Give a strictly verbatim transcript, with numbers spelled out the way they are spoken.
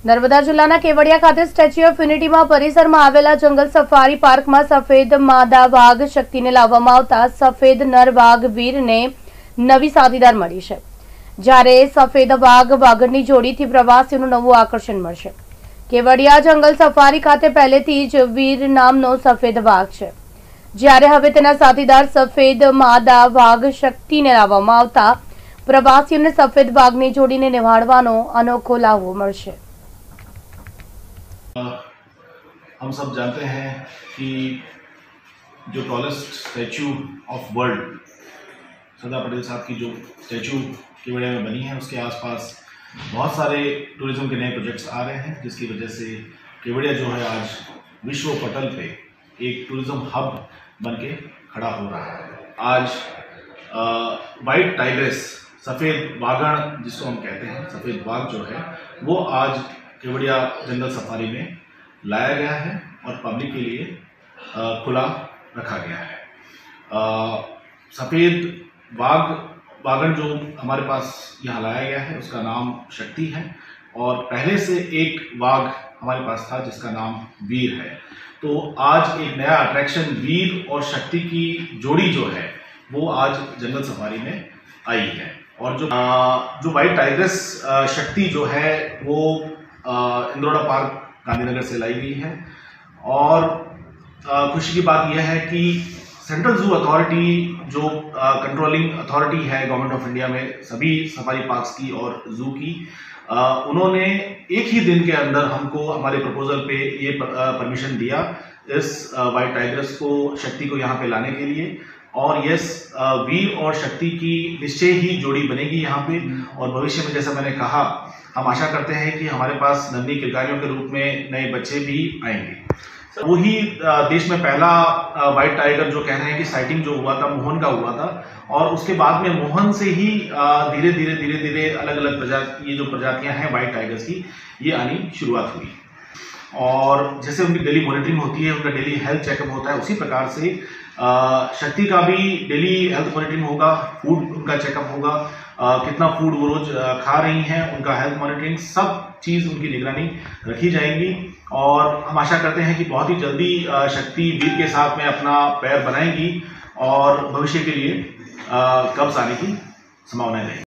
નર્મદા જિલ્લાના કેવડિયા ખાતે statue of યુનિટીમાં પરિસરમાં આવેલા જંગલ સફારી પાર્કમાં સફેદ માદા વાઘ શક્તિને લાવવામાં આવતા સફેદ નર વાઘ વીરને નવી સાથીદાર મળી છે, જ્યારે સફેદ વાઘ વાઘણની જોડીથી પ્રવાસીઓનું નવું આકર્ષણ મળશે। કેવડિયા જંગલ સફારી ખાતે પહેલેથી જ વીર નામનો સફેદ વાઘ છે, જ્યારે હવે તેના સાથીદાર સફેદ માદા વાઘ શક્તિને લાવવામાં આવતા પ્રવાસીઓને સફેદ વાઘની જોડીને નિહાળવાનો અનોખો લાહવો મળશે। हम सब जानते हैं कि जो tallest statue of world Sardar Patel साहब की जो स्टैचू केवड़िया में बनी है, उसके आसपास बहुत सारे टूरिज्म के नए प्रोजेक्ट्स आ रहे हैं, जिसकी वजह से केवड़िया जो है आज विश्व पटल पे एक टूरिज्म हब बन के खड़ा हो रहा है। आज वाइट टाइग्रेस सफ़ेद वाघण जिसको हम कहते हैं, सफ़ेद वाघ जो है वो आज केवड़िया जंगल सफारी में लाया गया है और पब्लिक के लिए खुला रखा गया है। सफ़ेद वाघ वाघण जो हमारे पास यहाँ लाया गया है उसका नाम शक्ति है, और पहले से एक वाघ हमारे पास था जिसका नाम वीर है। तो आज एक नया अट्रैक्शन वीर और शक्ति की जोड़ी जो है वो आज जंगल सफारी में आई है। और जो जो वाइट टाइग्रेस शक्ति जो है वो इंद्रोडा पार्क गांधीनगर से लाई गई है। और खुशी की बात यह है कि सेंट्रल जू अथॉरिटी जो कंट्रोलिंग अथॉरिटी है गवर्नमेंट ऑफ इंडिया में सभी सफारी पार्क्स की और जू की, आ, उन्होंने एक ही दिन के अंदर हमको हमारे प्रपोजल पे ये परमिशन दिया इस वाइट टाइग्रेस को शक्ति को यहाँ पे लाने के लिए। और यस, वीर और शक्ति की निश्चय ही जोड़ी बनेगी यहाँ पे, और भविष्य में जैसा मैंने कहा हम आशा करते हैं कि हमारे पास नन्ही किलकारियों के रूप में नए बच्चे भी आएंगे। वही देश में पहला वाइट टाइगर जो कह रहे हैं कि साइटिंग जो हुआ था मोहन का हुआ था, और उसके बाद में मोहन से ही धीरे धीरे धीरे धीरे अलग अलग प्रजाति ये जो प्रजातियां हैं वाइट टाइगर्स की ये आनी शुरुआत हुई। और जैसे उनकी डेली मॉनिटरिंग होती है, उनका डेली हेल्थ चेकअप होता है, उसी प्रकार से शक्ति का भी डेली हेल्थ मॉनिटरिंग होगा, फूड उनका चेकअप होगा, आ, कितना फूड वो रोज खा रही हैं, उनका हेल्थ मॉनिटरिंग सब चीज़ उनकी निगरानी रखी जाएंगी। और हम आशा करते हैं कि बहुत ही जल्दी शक्ति वीर के साथ में अपना पैर बनाएंगी और भविष्य के लिए कब्ज आने की संभावना रहेगी।